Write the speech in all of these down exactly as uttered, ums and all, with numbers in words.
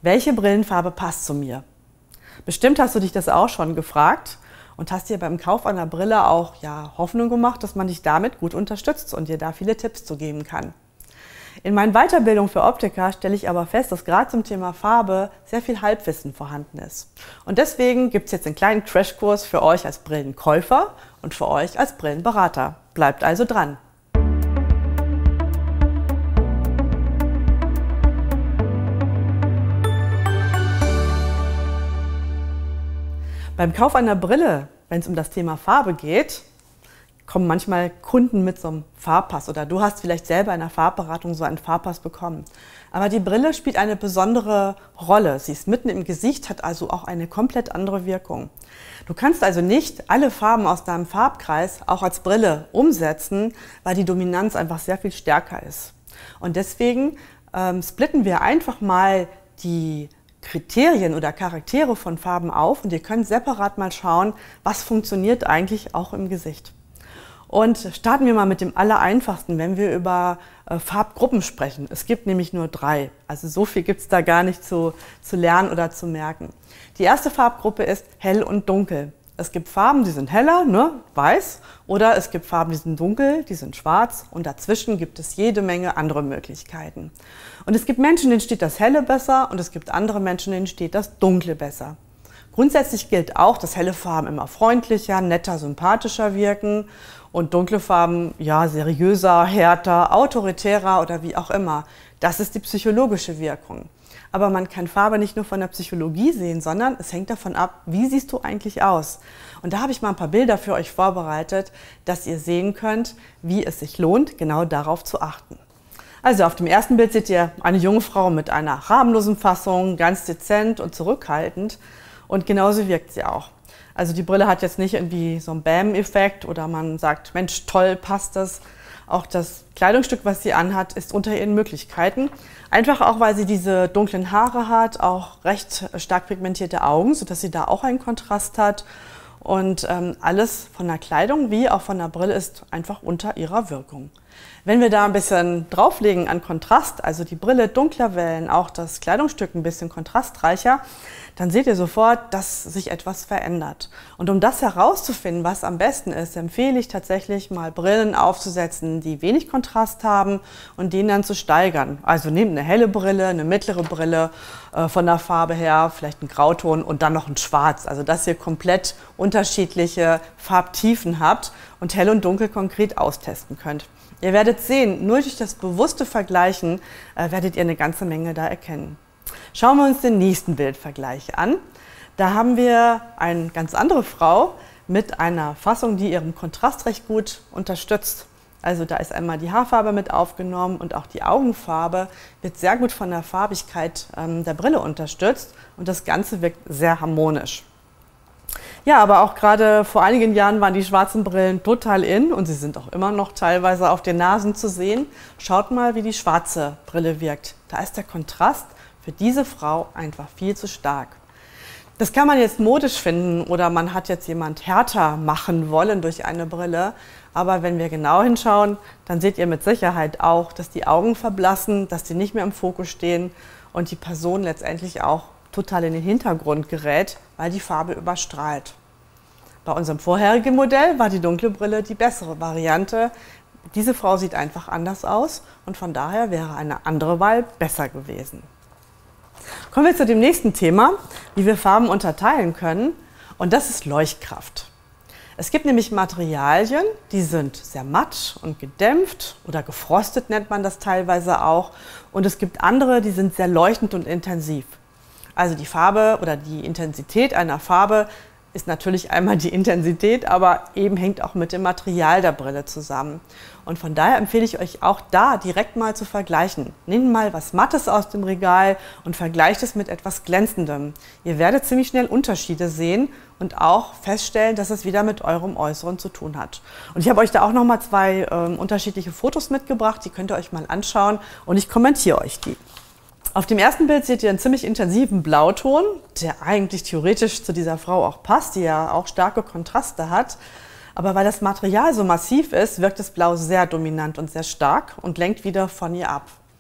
Welche Brillenfarbe passt zu mir? Bestimmt hast du dich das auch schon gefragt und hast dir beim Kauf einer Brille auch ja, Hoffnung gemacht, dass man dich damit gut unterstützt und dir da viele Tipps zu geben kann. In meinen Weiterbildungen für Optiker stelle ich aber fest, dass gerade zum Thema Farbe sehr viel Halbwissen vorhanden ist. Und deswegen gibt es jetzt einen kleinen Crashkurs für euch als Brillenkäufer und für euch als Brillenberater. Bleibt also dran! Beim Kauf einer Brille, wenn es um das Thema Farbe geht, kommen manchmal Kunden mit so einem Farbpass oder du hast vielleicht selber in der Farbberatung so einen Farbpass bekommen. Aber die Brille spielt eine besondere Rolle. Sie ist mitten im Gesicht, hat also auch eine komplett andere Wirkung. Du kannst also nicht alle Farben aus deinem Farbkreis auch als Brille umsetzen, weil die Dominanz einfach sehr viel stärker ist. Und deswegen ähm, splitten wir einfach mal die Kriterien oder Charaktere von Farben auf und ihr könnt separat mal schauen, was funktioniert eigentlich auch im Gesicht. Und starten wir mal mit dem Allereinfachsten, wenn wir über äh, Farbgruppen sprechen. Es gibt nämlich nur drei, also so viel gibt es da gar nicht zu, zu lernen oder zu merken. Die erste Farbgruppe ist hell und dunkel. Es gibt Farben, die sind heller, ne, weiß, oder es gibt Farben, die sind dunkel, die sind schwarz und dazwischen gibt es jede Menge andere Möglichkeiten. Und es gibt Menschen, denen steht das Helle besser und es gibt andere Menschen, denen steht das Dunkle besser. Grundsätzlich gilt auch, dass helle Farben immer freundlicher, netter, sympathischer wirken und dunkle Farben ja seriöser, härter, autoritärer oder wie auch immer. Das ist die psychologische Wirkung. Aber man kann Farbe nicht nur von der Psychologie sehen, sondern es hängt davon ab, wie siehst du eigentlich aus. Und da habe ich mal ein paar Bilder für euch vorbereitet, dass ihr sehen könnt, wie es sich lohnt, genau darauf zu achten. Also auf dem ersten Bild seht ihr eine junge Frau mit einer rabenlosen Fassung, ganz dezent und zurückhaltend. Und genauso wirkt sie auch. Also die Brille hat jetzt nicht irgendwie so einen Bam-Effekt oder man sagt, Mensch, toll, passt das. Auch das Kleidungsstück, was sie anhat, ist unter ihren Möglichkeiten. Einfach auch, weil sie diese dunklen Haare hat, auch recht stark pigmentierte Augen, sodass sie da auch einen Kontrast hat. Und ähm, alles von der Kleidung wie auch von der Brille ist einfach unter ihrer Wirkung. Wenn wir da ein bisschen drauflegen an Kontrast, also die Brille dunkler wählen, auch das Kleidungsstück ein bisschen kontrastreicher, dann seht ihr sofort, dass sich etwas verändert. Und um das herauszufinden, was am besten ist, empfehle ich tatsächlich mal Brillen aufzusetzen, die wenig Kontrast haben und den dann zu steigern. Also nehmt eine helle Brille, eine mittlere Brille äh, von der Farbe her, vielleicht einen Grauton und dann noch ein Schwarz. Also dass ihr komplett unterschiedliche Farbtiefen habt und hell und dunkel konkret austesten könnt. Ihr werdet sehen, nur durch das bewusste Vergleichen äh, werdet ihr eine ganze Menge da erkennen. Schauen wir uns den nächsten Bildvergleich an. Da haben wir eine ganz andere Frau mit einer Fassung, die ihren Kontrast recht gut unterstützt. Also da ist einmal die Haarfarbe mit aufgenommen und auch die Augenfarbe wird sehr gut von der Farbigkeit ähm, der Brille unterstützt und das Ganze wirkt sehr harmonisch. Ja, aber auch gerade vor einigen Jahren waren die schwarzen Brillen total in und sie sind auch immer noch teilweise auf den Nasen zu sehen. Schaut mal, wie die schwarze Brille wirkt. Da ist der Kontrast für diese Frau einfach viel zu stark. Das kann man jetzt modisch finden oder man hat jetzt jemand härter machen wollen durch eine Brille. Aber wenn wir genau hinschauen, dann seht ihr mit Sicherheit auch, dass die Augen verblassen, dass die nicht mehr im Fokus stehen und die Person letztendlich auch total in den Hintergrund gerät, weil die Farbe überstrahlt. Bei unserem vorherigen Modell war die dunkle Brille die bessere Variante. Diese Frau sieht einfach anders aus und von daher wäre eine andere Wahl besser gewesen. Kommen wir zu dem nächsten Thema, wie wir Farben unterteilen können, und das ist Leuchtkraft. Es gibt nämlich Materialien, die sind sehr matt und gedämpft oder gefrostet nennt man das teilweise auch, und es gibt andere, die sind sehr leuchtend und intensiv. Also die Farbe oder die Intensität einer Farbe ist natürlich einmal die Intensität, aber eben hängt auch mit dem Material der Brille zusammen. Und von daher empfehle ich euch auch da direkt mal zu vergleichen. Nehmt mal was Mattes aus dem Regal und vergleicht es mit etwas Glänzendem. Ihr werdet ziemlich schnell Unterschiede sehen und auch feststellen, dass es wieder mit eurem Äußeren zu tun hat. Und ich habe euch da auch noch mal zwei ähm, unterschiedliche Fotos mitgebracht, die könnt ihr euch mal anschauen und ich kommentiere euch die. Auf dem ersten Bild seht ihr einen ziemlich intensiven Blauton, der eigentlich theoretisch zu dieser Frau auch passt, die ja auch starke Kontraste hat. Aber weil das Material so massiv ist, wirkt das Blau sehr dominant und sehr stark und lenkt wieder von ihr ab.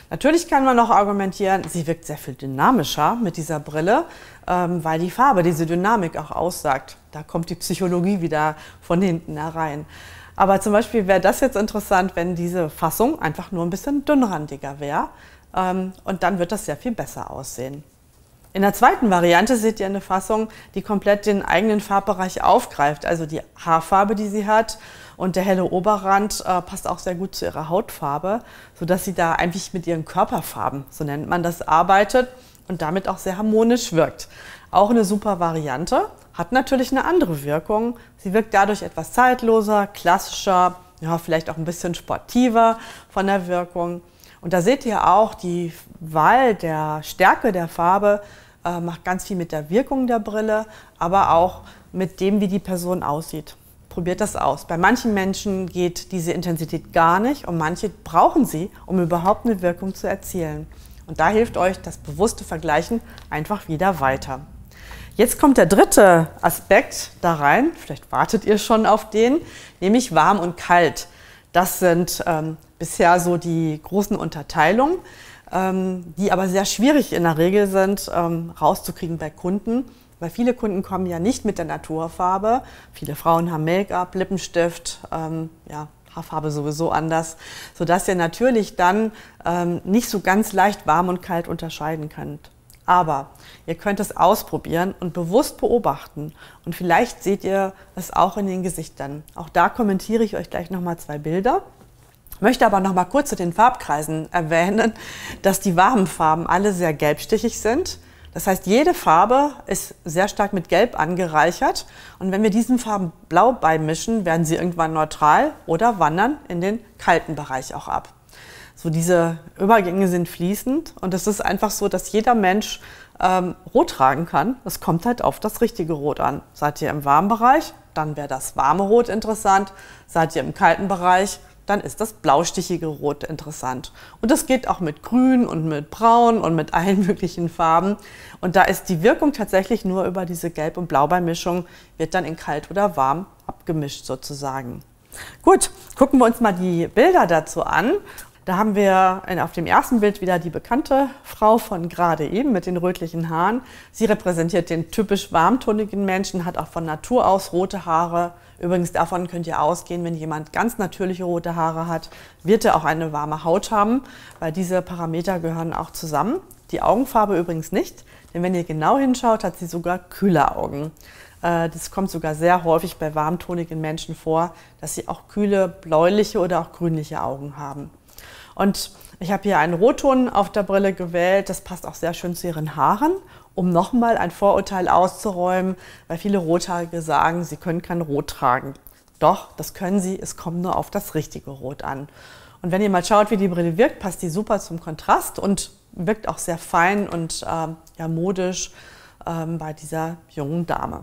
Natürlich kann man noch argumentieren, sie wirkt sehr viel dynamischer mit dieser Brille, ähm, weil die Farbe diese Dynamik auch aussagt. Da kommt die Psychologie wieder von hinten herein. Aber zum Beispiel wäre das jetzt interessant, wenn diese Fassung einfach nur ein bisschen dünnrandiger wäre. Ähm, und dann wird das sehr viel besser aussehen. In der zweiten Variante seht ihr eine Fassung, die komplett den eigenen Farbbereich aufgreift. Also die Haarfarbe, die sie hat, und der helle Oberrand äh, passt auch sehr gut zu ihrer Hautfarbe, sodass sie da eigentlich mit ihren Körperfarben, so nennt man das, arbeitet und damit auch sehr harmonisch wirkt. Auch eine super Variante, hat natürlich eine andere Wirkung. Sie wirkt dadurch etwas zeitloser, klassischer, ja, vielleicht auch ein bisschen sportiver von der Wirkung. Und da seht ihr auch, die Wahl der Stärke der Farbe äh, macht ganz viel mit der Wirkung der Brille, aber auch mit dem, wie die Person aussieht. Probiert das aus. Bei manchen Menschen geht diese Intensität gar nicht und manche brauchen sie, um überhaupt eine Wirkung zu erzielen. Und da hilft euch das bewusste Vergleichen einfach wieder weiter. Jetzt kommt der dritte Aspekt da rein, vielleicht wartet ihr schon auf den, nämlich warm und kalt. Das sind ähm, bisher so die großen Unterteilungen, ähm, die aber sehr schwierig in der Regel sind, ähm, rauszukriegen bei Kunden. Weil viele Kunden kommen ja nicht mit der Naturfarbe. Viele Frauen haben Make-up, Lippenstift, ähm, ja, Haarfarbe sowieso anders, sodass ihr natürlich dann ähm, nicht so ganz leicht warm und kalt unterscheiden könnt. Aber ihr könnt es ausprobieren und bewusst beobachten. Und vielleicht seht ihr es auch in den Gesichtern. Auch da kommentiere ich euch gleich nochmal zwei Bilder. Ich möchte aber noch mal kurz zu den Farbkreisen erwähnen, dass die warmen Farben alle sehr gelbstichig sind. Das heißt, jede Farbe ist sehr stark mit Gelb angereichert. Und wenn wir diesen Farben blau beimischen, werden sie irgendwann neutral oder wandern in den kalten Bereich auch ab. So, diese Übergänge sind fließend und es ist einfach so, dass jeder Mensch ähm, Rot tragen kann. Es kommt halt auf das richtige Rot an. Seid ihr im warmen Bereich, dann wäre das warme Rot interessant. Seid ihr im kalten Bereich, dann ist das blaustichige Rot interessant. Und das geht auch mit Grün und mit Braun und mit allen möglichen Farben. Und da ist die Wirkung tatsächlich nur über diese Gelb- und Blaubeimischung, wird dann in kalt oder warm abgemischt sozusagen. Gut, gucken wir uns mal die Bilder dazu an. Da haben wir auf dem ersten Bild wieder die bekannte Frau von gerade eben mit den rötlichen Haaren. Sie repräsentiert den typisch warmtonigen Menschen, hat auch von Natur aus rote Haare. Übrigens davon könnt ihr ausgehen, wenn jemand ganz natürliche rote Haare hat, wird er auch eine warme Haut haben, weil diese Parameter gehören auch zusammen. Die Augenfarbe übrigens nicht, denn wenn ihr genau hinschaut, hat sie sogar kühle Augen. Das kommt sogar sehr häufig bei warmtonigen Menschen vor, dass sie auch kühle, bläuliche oder auch grünliche Augen haben. Und ich habe hier einen Rotton auf der Brille gewählt, das passt auch sehr schön zu ihren Haaren, um nochmal ein Vorurteil auszuräumen, weil viele Rothaarige sagen, sie können kein Rot tragen. Doch, das können sie, es kommt nur auf das richtige Rot an. Und wenn ihr mal schaut, wie die Brille wirkt, passt die super zum Kontrast und wirkt auch sehr fein und äh, ja, modisch äh, bei dieser jungen Dame.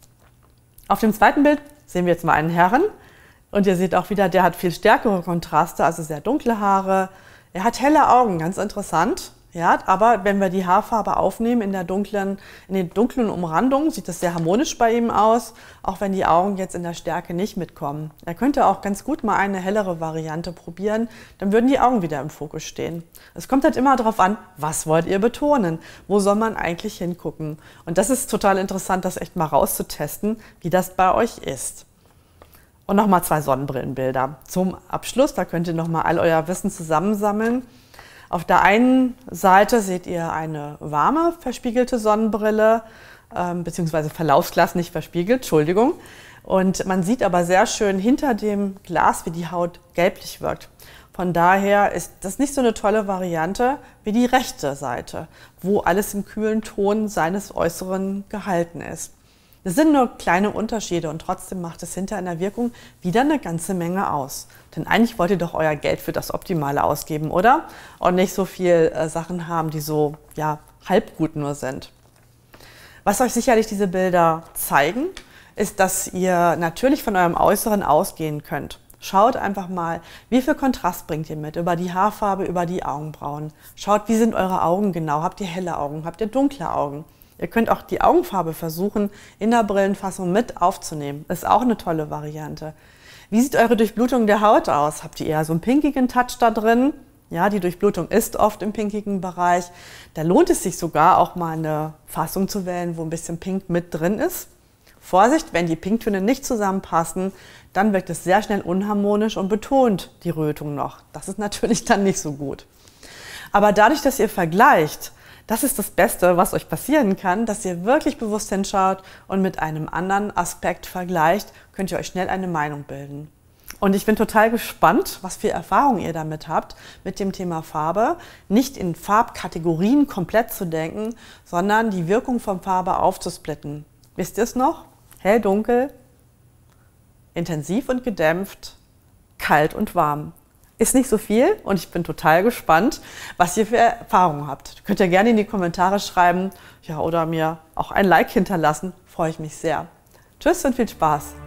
Auf dem zweiten Bild sehen wir jetzt mal einen Herren. Und ihr seht auch wieder, der hat viel stärkere Kontraste, also sehr dunkle Haare. Er hat helle Augen, ganz interessant. Ja, aber wenn wir die Haarfarbe aufnehmen in der dunklen, in den dunklen Umrandungen, sieht das sehr harmonisch bei ihm aus, auch wenn die Augen jetzt in der Stärke nicht mitkommen. Er könnte auch ganz gut mal eine hellere Variante probieren, dann würden die Augen wieder im Fokus stehen. Es kommt halt immer darauf an, was wollt ihr betonen? Wo soll man eigentlich hingucken? Und das ist total interessant, das echt mal rauszutesten, wie das bei euch ist. Und nochmal zwei Sonnenbrillenbilder zum Abschluss. Da könnt ihr nochmal all euer Wissen zusammensammeln. Auf der einen Seite seht ihr eine warme, verspiegelte Sonnenbrille, ähm, beziehungsweise Verlaufsglas nicht verspiegelt, Entschuldigung. Und man sieht aber sehr schön hinter dem Glas, wie die Haut gelblich wirkt. Von daher ist das nicht so eine tolle Variante wie die rechte Seite, wo alles im kühlen Ton seines Äußeren gehalten ist. Das sind nur kleine Unterschiede und trotzdem macht es hinter einer Wirkung wieder eine ganze Menge aus. Denn eigentlich wollt ihr doch euer Geld für das Optimale ausgeben, oder? Und nicht so viel äh, Sachen haben, die so ja, halb gut nur sind. Was euch sicherlich diese Bilder zeigen, ist, dass ihr natürlich von eurem Äußeren ausgehen könnt. Schaut einfach mal, wie viel Kontrast bringt ihr mit, über die Haarfarbe, über die Augenbrauen. Schaut, wie sind eure Augen genau, habt ihr helle Augen, habt ihr dunkle Augen. Ihr könnt auch die Augenfarbe versuchen, in der Brillenfassung mit aufzunehmen. Ist auch eine tolle Variante. Wie sieht eure Durchblutung der Haut aus? Habt ihr eher so einen pinkigen Touch da drin? Ja, die Durchblutung ist oft im pinkigen Bereich. Da lohnt es sich sogar auch mal eine Fassung zu wählen, wo ein bisschen Pink mit drin ist. Vorsicht, wenn die Pinktöne nicht zusammenpassen, dann wirkt es sehr schnell unharmonisch und betont die Rötung noch. Das ist natürlich dann nicht so gut. Aber dadurch, dass ihr vergleicht, das ist das Beste, was euch passieren kann, dass ihr wirklich bewusst hinschaut und mit einem anderen Aspekt vergleicht, könnt ihr euch schnell eine Meinung bilden. Und ich bin total gespannt, was für Erfahrungen ihr damit habt, mit dem Thema Farbe. Nicht in Farbkategorien komplett zu denken, sondern die Wirkung von Farbe aufzusplitten. Wisst ihr es noch? Hell, dunkel, intensiv und gedämpft, kalt und warm. Ist nicht so viel und ich bin total gespannt, was ihr für Erfahrungen habt. Könnt ihr gerne in die Kommentare schreiben, ja, oder mir auch ein Like hinterlassen. Freue ich mich sehr. Tschüss und viel Spaß.